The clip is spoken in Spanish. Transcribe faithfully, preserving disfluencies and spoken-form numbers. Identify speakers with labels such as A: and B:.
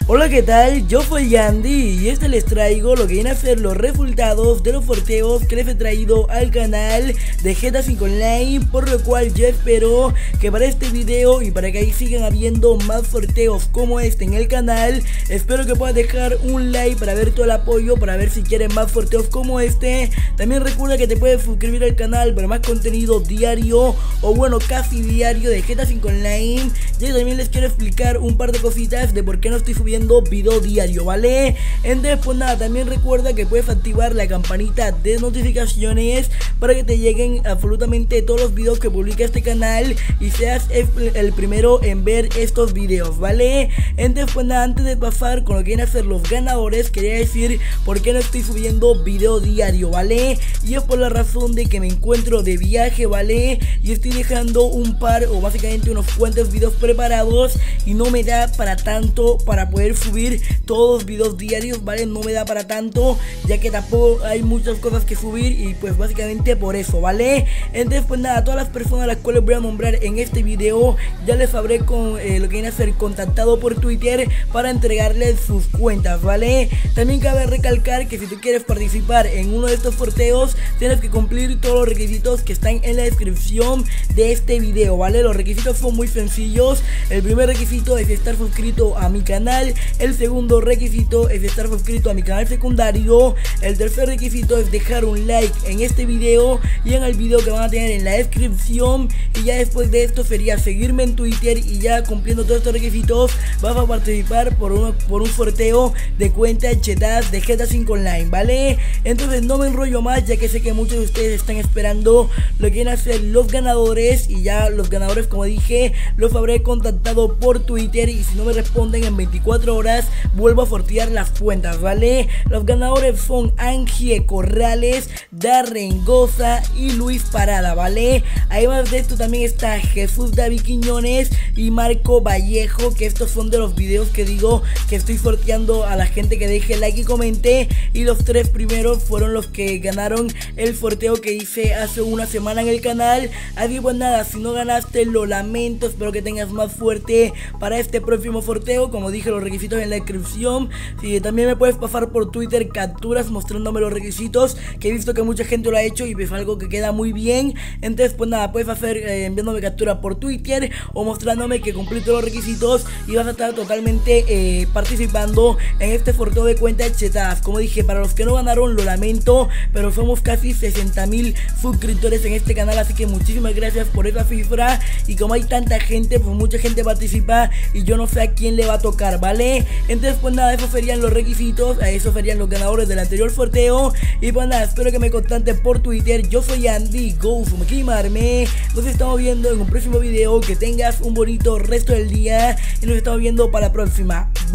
A: Hola, ¿qué tal? Yo soy Andy y este les traigo lo que viene a ser los resultados de los sorteos que les he traído al canal de G T A cinco Online, por lo cual yo espero que para este video y para que ahí sigan habiendo más sorteos como este en el canal, espero que puedas dejar un like para ver todo el apoyo, para ver si quieren más sorteos como este. También recuerda que te puedes suscribir al canal para más contenido diario, o bueno, casi diario, de G T A cinco Online. Y también les quiero explicar un par de cositas de por qué no estoy subiendo video diario, ¿vale? Entonces pues nada, también recuerda que puedes activar la campanita de notificaciones para que te lleguen absolutamente todos los videos que publica este canal y seas el, el primero en ver estos videos, ¿vale? Entonces pues nada, antes de pasar con lo que vienen a ser los ganadores, quería decir por qué no estoy subiendo video diario, ¿vale? Y es por la razón de que me encuentro de viaje, ¿vale? Y estoy dejando un par o básicamente unos cuantos videos preparados y no me da para tanto para poder subir todos los videos diarios, ¿vale? No me da para tanto, ya que tampoco hay muchas cosas que subir y pues básicamente por eso, ¿vale? Entonces pues nada, todas las personas a las cuales voy a nombrar en este video ya les habré con eh, lo que viene a ser contactado por Twitter para entregarles sus cuentas, ¿vale? También cabe recalcar que si tú quieres participar en uno de estos sorteos tienes que cumplir todos los requisitos que están en la descripción de este video, ¿vale? Los requisitos son muy sencillos. El primer requisito es estar suscrito a mi canal. El segundo requisito es estar suscrito a mi canal secundario. El tercer requisito es dejar un like en este video y en el video que van a tener en la descripción. Y ya después de esto sería seguirme en Twitter, y ya cumpliendo todos estos requisitos vas a participar por, uno, por un sorteo de cuentas chetadas de G T A cinco Online, ¿vale? Entonces no me enrollo más, ya que sé que muchos de ustedes están esperando lo que vienen a ser los ganadores. Y ya los ganadores, como dije, los habré contactado por Twitter, y si no me responden en veinticuatro horas vuelvo a sortear las cuentas, ¿vale? Los ganadores son Angie Corrales, Darren Goza y Luis Parada, ¿vale? Además de esto también está Jesús David Quiñones y Marco Vallejo, que estos son de los videos que digo que estoy sorteando a la gente que deje like y comente, y los tres primeros fueron los que ganaron el sorteo que hice hace una semana en el canal. Así pues nada, si no ganaste lo lamento, espero que tengas más suerte para este próximo sorteo. Como dije, los requisitos en la descripción. Sí, también me puedes pasar por Twitter capturas mostrándome los requisitos, que he visto que mucha gente lo ha hecho y es algo que queda muy bien. Entonces pues nada, puedes hacer eh, enviándome captura por Twitter o mostrándome que cumplí todos los requisitos y vas a estar totalmente eh, participando en este sorteo de cuentas chetadas. Como dije, para los que no ganaron lo lamento, pero somos casi sesenta mil suscriptores en este canal, así que muchísimas gracias por esa cifra. Y como hay tanta gente, pues mucha gente participa y yo no sé a quién le va a tocar, ¿vale? Entonces pues nada, esos serían los requisitos, esos serían los ganadores del anterior sorteo. Y pues nada, espero que me contacten por Twitter. Yo soy Andy, go from Kimarme. Nos estamos viendo en un próximo video. Que tengas un bonito resto del día y nos estamos viendo para la próxima.